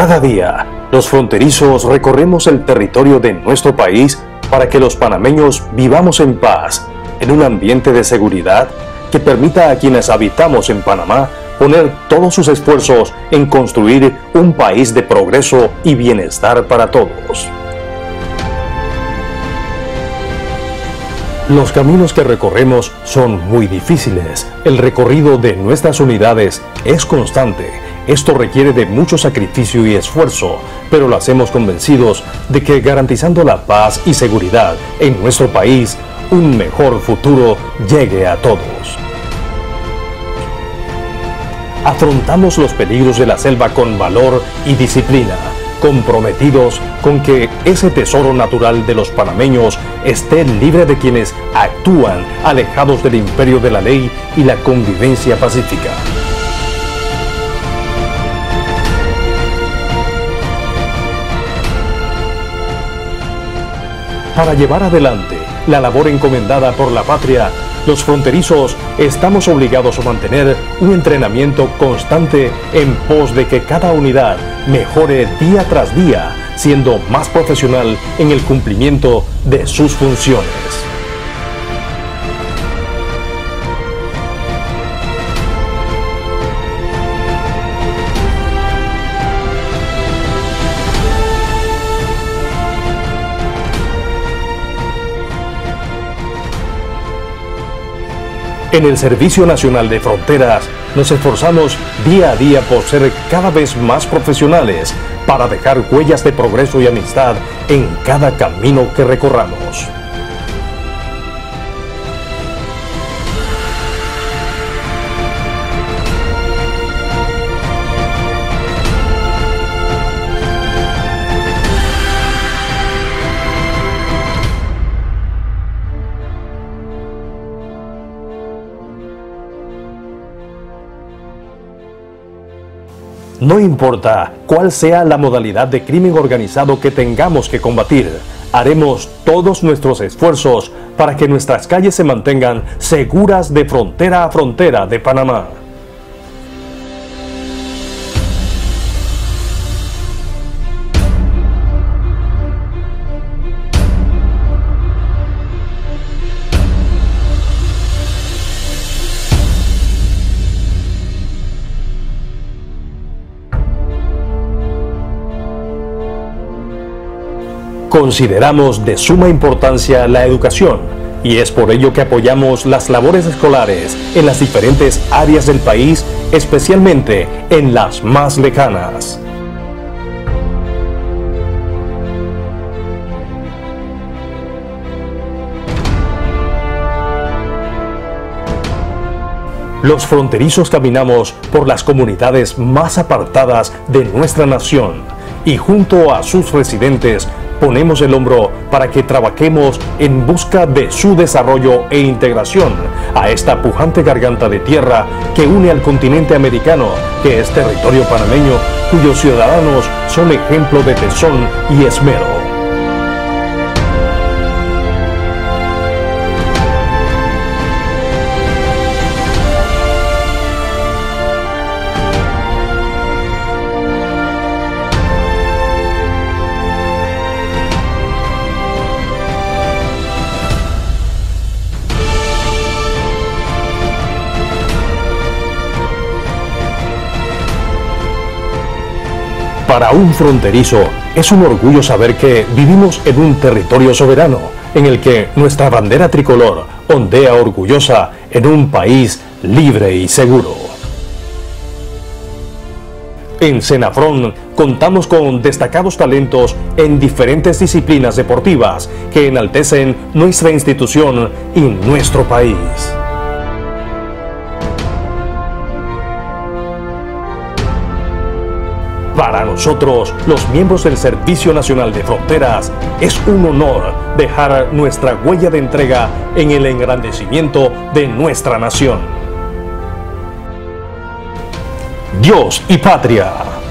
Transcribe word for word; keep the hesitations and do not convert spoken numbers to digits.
Cada día, los fronterizos recorremos el territorio de nuestro país para que los panameños vivamos en paz, en un ambiente de seguridad que permita a quienes habitamos en Panamá poner todos sus esfuerzos en construir un país de progreso y bienestar para todos. Los caminos que recorremos son muy difíciles. El recorrido de nuestras unidades es constante. Esto requiere de mucho sacrificio y esfuerzo, pero lo hacemos convencidos de que garantizando la paz y seguridad en nuestro país, un mejor futuro llegue a todos. Afrontamos los peligros de la selva con valor y disciplina, comprometidos con que ese tesoro natural de los panameños esté libre de quienes actúan alejados del imperio de la ley y la convivencia pacífica. Para llevar adelante la labor encomendada por la patria, los fronterizos estamos obligados a mantener un entrenamiento constante en pos de que cada unidad mejore día tras día, siendo más profesional en el cumplimiento de sus funciones. En el Servicio Nacional de Fronteras nos esforzamos día a día por ser cada vez más profesionales para dejar huellas de progreso y amistad en cada camino que recorramos. No importa cuál sea la modalidad de crimen organizado que tengamos que combatir, haremos todos nuestros esfuerzos para que nuestras calles se mantengan seguras de frontera a frontera de Panamá. Consideramos de suma importancia la educación y es por ello que apoyamos las labores escolares en las diferentes áreas del país, especialmente en las más lejanas. Los fronterizos caminamos por las comunidades más apartadas de nuestra nación y junto a sus residentes ponemos el hombro para que trabajemos en busca de su desarrollo e integración a esta pujante garganta de tierra que une al continente americano, que es territorio panameño, cuyos ciudadanos son ejemplo de tesón y esmero. Para un fronterizo es un orgullo saber que vivimos en un territorio soberano, en el que nuestra bandera tricolor ondea orgullosa en un país libre y seguro. En Senafron contamos con destacados talentos en diferentes disciplinas deportivas que enaltecen nuestra institución y nuestro país. Para nosotros, los miembros del Servicio Nacional de Fronteras, es un honor dejar nuestra huella de entrega en el engrandecimiento de nuestra nación. Dios y patria.